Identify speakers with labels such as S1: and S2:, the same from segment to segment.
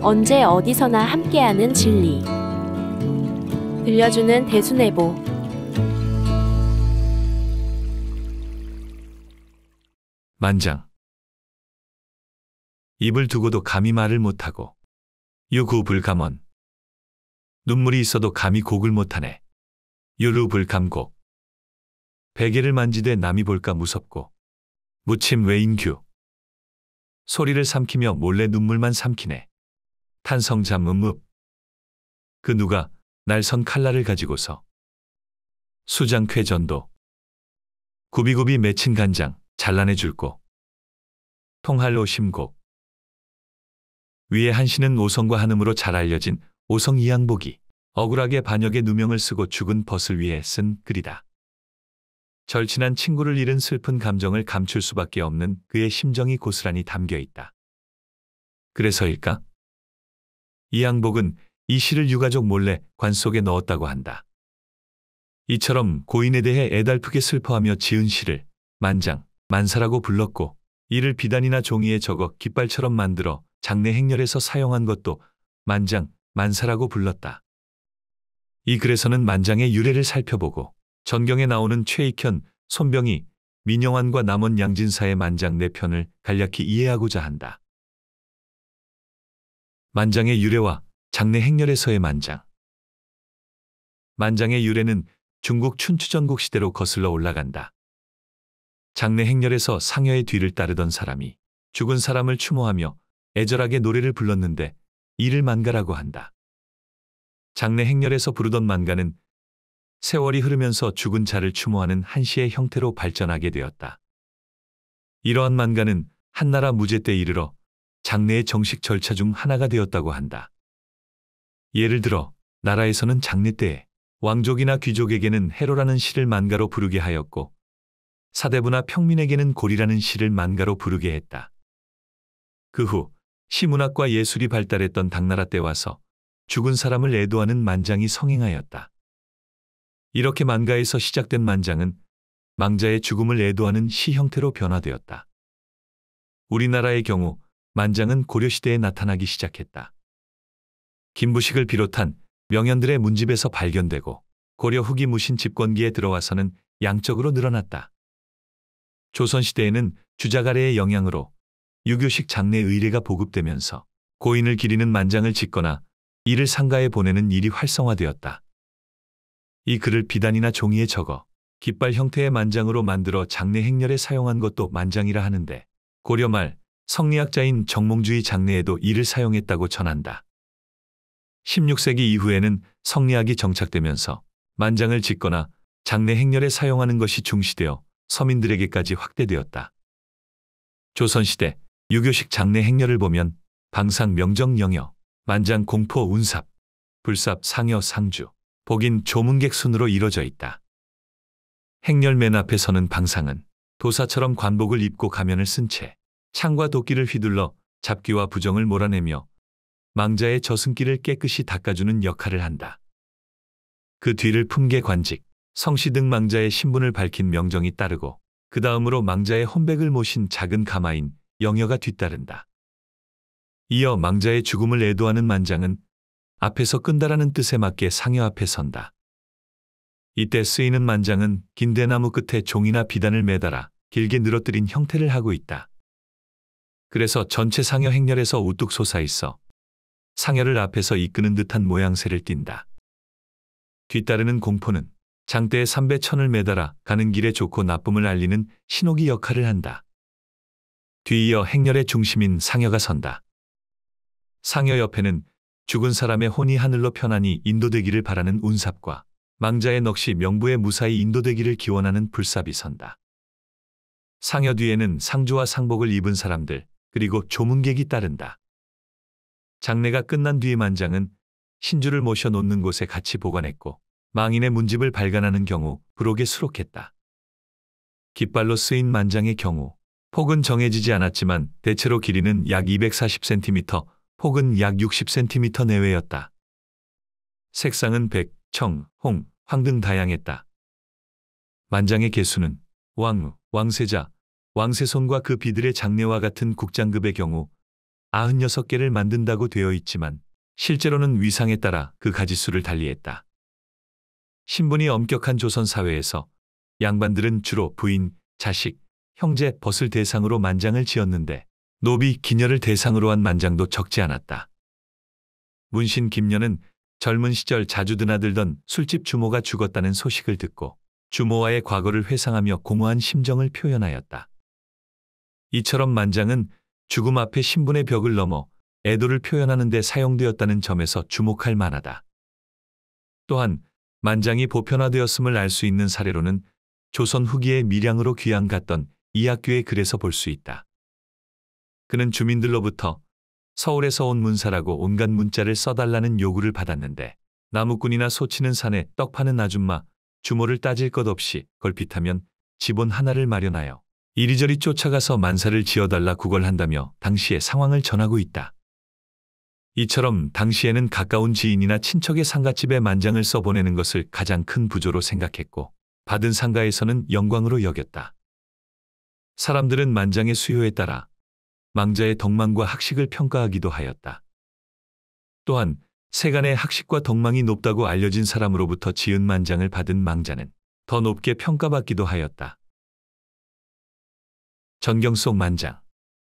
S1: 언제 어디서나 함께하는 진리. 들려주는 대수내보.
S2: 만장. 입을 두고도 감히 말을 못하고 유구불감언. 눈물이 있어도 감히 곡을 못하네. 유루불감곡. 베개를 만지되 남이 볼까 무섭고 무침 외인규. 소리를 삼키며 몰래 눈물만 삼키네. 탄성잠음읍. 그 누가 날 선 칼날을 가지고서 수장쾌전도. 구비구비 맺힌 간장 잘라내 줄고. 통할로 심곡. 위에 한시는 오성과 한음으로 잘 알려진 오성 이양복이 억울하게 반역의 누명을 쓰고 죽은 벗을 위해 쓴 글이다. 절친한 친구를 잃은 슬픈 감정을 감출 수밖에 없는 그의 심정이 고스란히 담겨 있다. 그래서일까? 이양복은 이 시를 유가족 몰래 관 속에 넣었다고 한다. 이처럼 고인에 대해 애달프게 슬퍼하며 지은 시를 만장, 만사라고 불렀고 이를 비단이나 종이에 적어 깃발처럼 만들어 장례 행렬에서 사용한 것도 만장, 만사라고 불렀다. 이 글에서는 만장의 유래를 살펴보고 전경에 나오는 최익현, 손병희, 민영환과 남원 양진사의 만장 네 편을 간략히 이해하고자 한다. 만장의 유래와 장례 행렬에서의 만장. 만장의 유래는 중국 춘추전국 시대로 거슬러 올라간다. 장례 행렬에서 상여의 뒤를 따르던 사람이 죽은 사람을 추모하며 애절하게 노래를 불렀는데 이를 만가라고 한다. 장례 행렬에서 부르던 만가는 세월이 흐르면서 죽은 자를 추모하는 한시의 형태로 발전하게 되었다. 이러한 만가는 한나라 무제 때 이르러 장례의 정식 절차 중 하나가 되었다고 한다. 예를 들어 나라에서는 장례 때에 왕족이나 귀족에게는 해로라는 시를 만가로 부르게 하였고 사대부나 평민에게는 고리라는 시를 만가로 부르게 했다. 그 후 시문학과 예술이 발달했던 당나라 때 와서 죽은 사람을 애도하는 만장이 성행하였다. 이렇게 만가에서 시작된 만장은 망자의 죽음을 애도하는 시 형태로 변화되었다. 우리나라의 경우 만장은 고려시대에 나타나기 시작했다. 김부식을 비롯한 명연들의 문집에서 발견되고 고려 후기 무신 집권기에 들어와서는 양적으로 늘어났다. 조선시대에는 주자가래의 영향으로 유교식 장례 의례가 보급되면서 고인을 기리는 만장을 짓거나 이를 상가에 보내는 일이 활성화되었다. 이 글을 비단이나 종이에 적어 깃발 형태의 만장으로 만들어 장례 행렬에 사용한 것도 만장이라 하는데 고려 말 성리학자인 정몽주의 장례에도 이를 사용했다고 전한다. 16세기 이후에는 성리학이 정착되면서 만장을 짓거나 장례 행렬에 사용하는 것이 중시되어 서민들에게까지 확대되었다. 조선시대 유교식 장례 행렬을 보면 방상 명정 영여, 만장 공포 운삽, 불삽 상여 상주, 복인 조문객 순으로 이뤄져 있다. 행렬 맨 앞에 서는 방상은 도사처럼 관복을 입고 가면을 쓴 채 창과 도끼를 휘둘러 잡귀와 부정을 몰아내며 망자의 저승길을 깨끗이 닦아주는 역할을 한다. 그 뒤를 품계 관직, 성씨 등 망자의 신분을 밝힌 명정이 따르고 그 다음으로 망자의 혼백을 모신 작은 가마인 영여가 뒤따른다. 이어 망자의 죽음을 애도하는 만장은 앞에서 끈다라는 뜻에 맞게 상여 앞에 선다. 이때 쓰이는 만장은 긴 대나무 끝에 종이나 비단을 매달아 길게 늘어뜨린 형태를 하고 있다. 그래서 전체 상여 행렬에서 우뚝 솟아있어 상여를 앞에서 이끄는 듯한 모양새를 띈다. 뒤따르는 공포는 장대에 삼배천을 매달아 가는 길에 좋고 나쁨을 알리는 신호기 역할을 한다. 뒤이어 행렬의 중심인 상여가 선다. 상여 옆에는 죽은 사람의 혼이 하늘로 편안히 인도되기를 바라는 운삽과 망자의 넋이 명부에 무사히 인도되기를 기원하는 불삽이 선다. 상여 뒤에는 상주와 상복을 입은 사람들 그리고 조문객이 따른다. 장례가 끝난 뒤의 만장은 신주를 모셔 놓는 곳에 같이 보관했고 망인의 문집을 발간하는 경우 부록에 수록했다. 깃발로 쓰인 만장의 경우 폭은 정해지지 않았지만 대체로 길이는 약 240cm, 폭은 약 60cm 내외였다. 색상은 백, 청, 홍, 황 등 다양했다. 만장의 개수는 왕, 왕세자, 왕세손과 그 비들의 장례와 같은 국장급의 경우 96개를 만든다고 되어 있지만 실제로는 위상에 따라 그 가지수를 달리했다. 신분이 엄격한 조선 사회에서 양반들은 주로 부인, 자식, 형제, 벗을 대상으로 만장을 지었는데 노비, 기녀를 대상으로 한 만장도 적지 않았다. 문신 김녀는 젊은 시절 자주 드나들던 술집 주모가 죽었다는 소식을 듣고 주모와의 과거를 회상하며 공허한 심정을 표현하였다. 이처럼 만장은 죽음 앞에 신분의 벽을 넘어 애도를 표현하는 데 사용되었다는 점에서 주목할 만하다. 또한 만장이 보편화되었음을 알 수 있는 사례로는 조선 후기에 밀양으로 귀양 갔던 이학규의 글에서 볼 수 있다. 그는 주민들로부터 서울에서 온 문사라고 온갖 문자를 써달라는 요구를 받았는데 나무꾼이나 소치는 산에 떡 파는 아줌마, 주모를 따질 것 없이 걸핏하면 지본 하나를 마련하여 이리저리 쫓아가서 만사를 지어달라 구걸한다며 당시의 상황을 전하고 있다. 이처럼 당시에는 가까운 지인이나 친척의 상갓집에 만장을 써보내는 것을 가장 큰 부조로 생각했고 받은 상가에서는 영광으로 여겼다. 사람들은 만장의 수요에 따라 망자의 덕망과 학식을 평가하기도 하였다. 또한 세간의 학식과 덕망이 높다고 알려진 사람으로부터 지은 만장을 받은 망자는 더 높게 평가받기도 하였다. 전경 속 만장.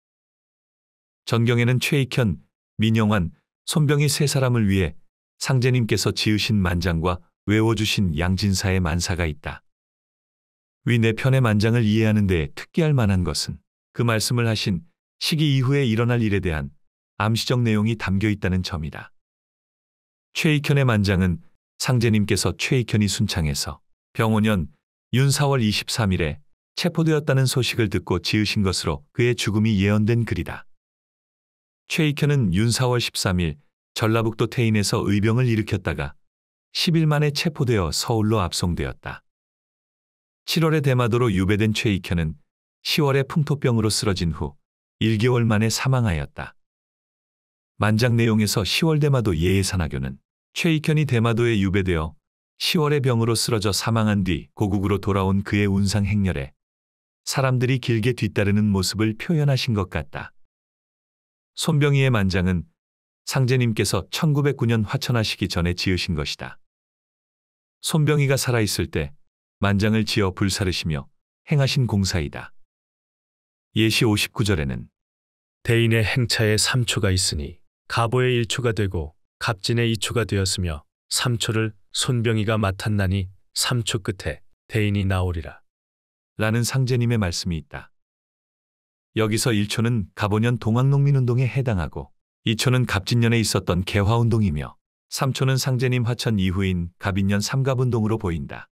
S2: 전경에는 최익현, 민영환, 손병희 세 사람을 위해 상제님께서 지으신 만장과 외워주신 양진사의 만사가 있다. 위 네 편의 만장을 이해하는 데 특기할 만한 것은 그 말씀을 하신 시기 이후에 일어날 일에 대한 암시적 내용이 담겨 있다는 점이다. 최익현의 만장은 상제님께서 최익현이 순창에서 병오년 윤 4월 23일에 체포되었다는 소식을 듣고 지으신 것으로 그의 죽음이 예언된 글이다. 최익현은 윤 4월 13일 전라북도 태인에서 의병을 일으켰다가 10일 만에 체포되어 서울로 압송되었다. 7월에 대마도로 유배된 최익현은 10월에 풍토병으로 쓰러진 후 1개월 만에 사망하였다. 만장 내용에서 10월 대마도 예해산하교는 최익현이 대마도에 유배되어 10월에 병으로 쓰러져 사망한 뒤 고국으로 돌아온 그의 운상 행렬에 사람들이 길게 뒤따르는 모습을 표현하신 것 같다. 손병희의 만장은 상제님께서 1909년 화천하시기 전에 지으신 것이다. 손병희가 살아있을 때 만장을 지어 불사르시며 행하신 공사이다. 예시 59절에는
S3: 대인의 행차에 3초가 있으니 가보의 1초가 되고 갑진의 2초가 되었으며 3초를 손병희가 맡았나니 3초 끝에 대인이 나오리라.
S2: 라는 상제님의 말씀이 있다. 여기서 1초는 가보년 동학농민운동에 해당하고 2초는 갑진년에 있었던 개화운동이며 3초는 상제님 화천 이후인 갑인년 삼갑운동으로 보인다.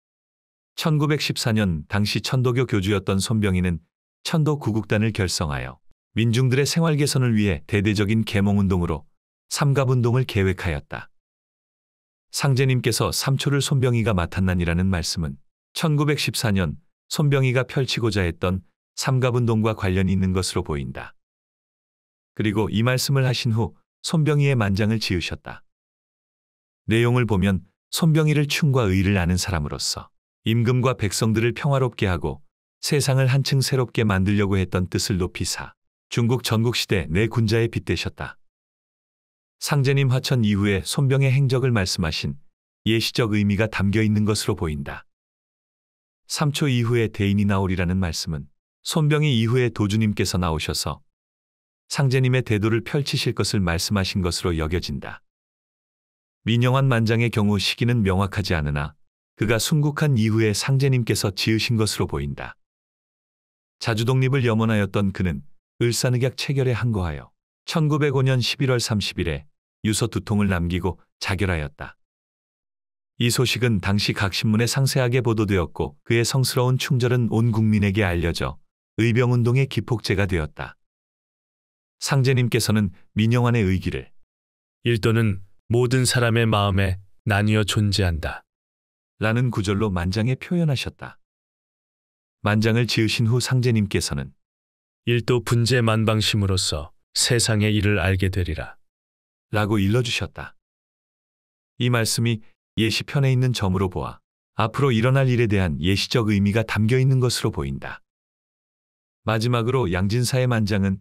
S2: 1914년 당시 천도교 교주였던 손병희는 천도 구국단을 결성하여 민중들의 생활 개선을 위해 대대적인 계몽운동으로 삼갑운동을 계획하였다. 상제님께서 3초를 손병희가 맡았나니라는 말씀은 1914년 손병희가 펼치고자 했던 삼갑운동과 관련이 있는 것으로 보인다. 그리고 이 말씀을 하신 후 손병희의 만장을 지으셨다. 내용을 보면 손병희를 충과 의를 아는 사람으로서 임금과 백성들을 평화롭게 하고 세상을 한층 새롭게 만들려고 했던 뜻을 높이사 중국 전국시대 내 군자에 빗대셨다. 상제님 화천 이후에 손병의 행적을 말씀하신 예시적 의미가 담겨 있는 것으로 보인다. 3초 이후에 대인이 나오리라는 말씀은 손병희 이후에 도주님께서 나오셔서 상제님의 대도를 펼치실 것을 말씀하신 것으로 여겨진다. 민영환 만장의 경우 시기는 명확하지 않으나 그가 순국한 이후에 상제님께서 지으신 것으로 보인다. 자주독립을 염원하였던 그는 을사늑약 체결에 항거하여 1905년 11월 30일에 유서 2통을 남기고 자결하였다. 이 소식은 당시 각 신문에 상세하게 보도되었고 그의 성스러운 충절은 온 국민에게 알려져 의병운동의 기폭제가 되었다. 상제님께서는 민영환의 의기를
S3: 일도는 모든 사람의 마음에 나뉘어 존재한다.
S2: 라는 구절로 만장에 표현하셨다. 만장을 지으신 후 상제님께서는
S3: 일도 분재 만방심으로써 세상의 일을 알게 되리라.
S2: 라고 일러주셨다. 이 말씀이 예시편에 있는 점으로 보아 앞으로 일어날 일에 대한 예시적 의미가 담겨 있는 것으로 보인다. 마지막으로 양진사의 만장은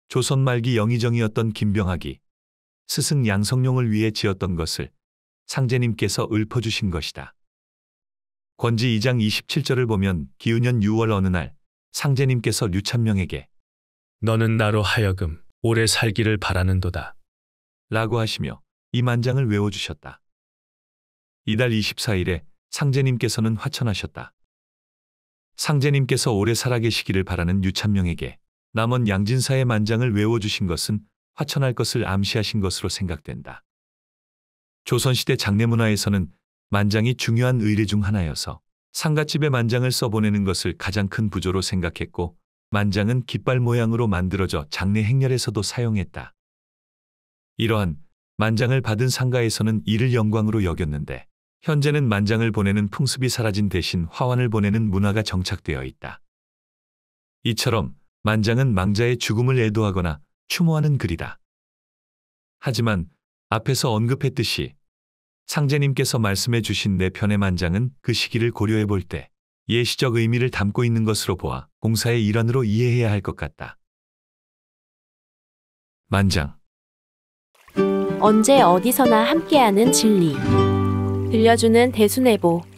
S2: 조선 말기 영의정이었던 김병학이 스승 양성룡을 위해 지었던 것을 상제님께서 읊어주신 것이다. 권지 2장 27절을 보면 기운년 6월 어느 날 상제님께서 류참룡에게
S3: 너는 나로 하여금 오래 살기를 바라는도다.
S2: 라고 하시며 이 만장을 외워주셨다. 이달 24일에 상제님께서는 화천하셨다. 상제님께서 오래 살아계시기를 바라는 류참룡에게 남원 양진사의 만장을 외워주신 것은 화천할 것을 암시하신 것으로 생각된다. 조선시대 장례문화에서는 만장이 중요한 의례 중 하나여서 상갓집에 만장을 써보내는 것을 가장 큰 부조로 생각했고 만장은 깃발 모양으로 만들어져 장례 행렬에서도 사용했다. 이러한 만장을 받은 상가에서는 이를 영광으로 여겼는데 현재는 만장을 보내는 풍습이 사라진 대신 화환을 보내는 문화가 정착되어 있다. 이처럼 만장은 망자의 죽음을 애도하거나 추모하는 글이다. 하지만 앞에서 언급했듯이 상제님께서 말씀해 주신 네 편의 만장은 그 시기를 고려해 볼 때 예시적 의미를 담고 있는 것으로 보아 공사의 일환으로 이해해야 할 것 같다. 만장.
S1: 언제 어디서나 함께하는 진리. 들려주는 대수내보